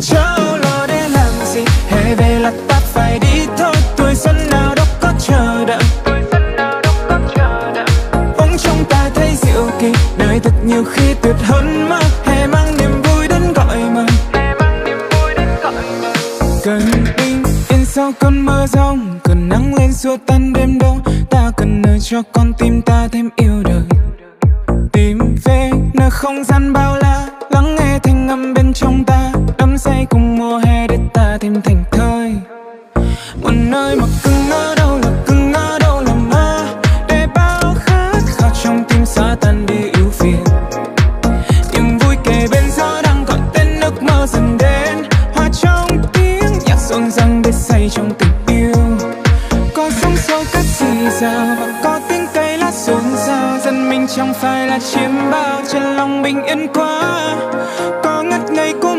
Chớ lo để làm gì, hè về là ta phải đi thôi. Tuổi xuân nào đâu có chờ đợi, bỗng trong ta thấy diệu kỳ. Đời thật nhiều khi tuyệt hơn mơ, hè mang niềm vui đến gọi mời. Cần bình yên sau cơn mưa giông, cần nắng lên xua tan đêm đông. Ta cần nơi cho con tim ta thêm yêu đời. Tìm về nơi không gian bao la, lắng nghe thanh âm bên trong ta, đắm say cùng mùa hè để ta thêm thành thơi. Một nơi mà cưng ở đâu là cưng, ở đâu là mơ, để bao khát khao trong tim xóa tan đi ưu phiền. Niềm vui kề bên gió đang gọi tên ước mơ dần đến, hòa trong tiếng nhạc rộn ràng để say trong tình yêu. Có sóng xô cất rì rào và có tiếng cây lá xôn xao, dân mình chẳng phải là chiêm bao, trên lòng bình yên quá. Có ngất ngây cô